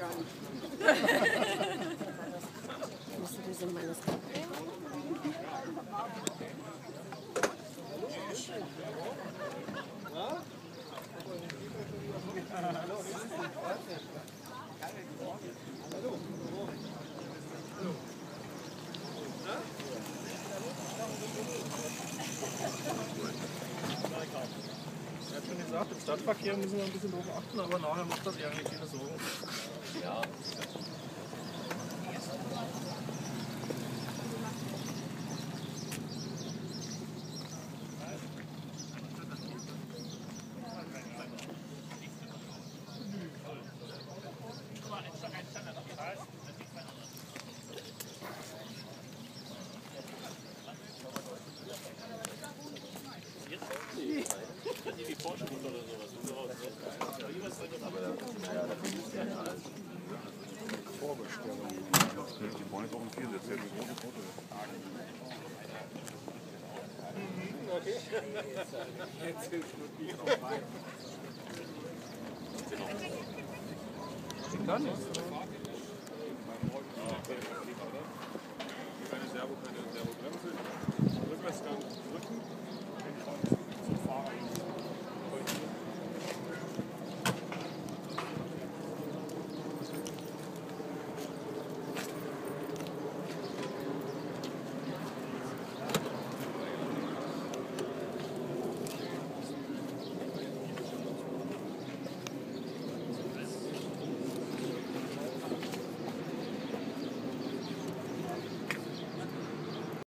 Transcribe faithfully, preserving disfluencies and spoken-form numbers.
gar nicht. Ich muss diese Manuskript nehmen. Er hat schon gesagt, im Stadtverkehr müssen wir ein bisschen drauf achten, aber nachher macht das irgendwie keine Sorgen. Ja. Die Vorschrift oder sowas. Vorbestellung. Die wollen jetzt auch im Käse erzählen, wie große Foto ist. Okay. Jetzt ist wirklich auch rein. Ich kann nicht. Keine Servo, keine Servo-Bremse. Rückwärtsgang drücken.